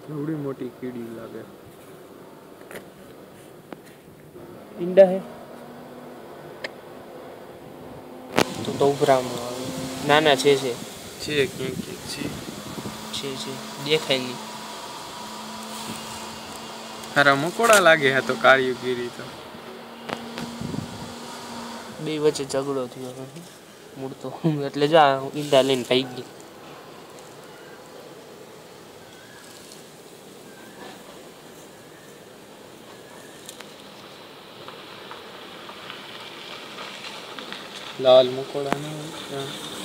एवढी मोटी कीड़ी लागे। ઈંડા હે તો ઉભરામાં આવે નાના છે દેખાય નહીં हरा मकोड़ा लागे है तो काळी कीड़ी तो બે વચ્ચે ઝઘડો થયો મૂળ તો એટલે જો ઈંડા લઈને ભાઈ ગઈ लाल मकोड़ा ना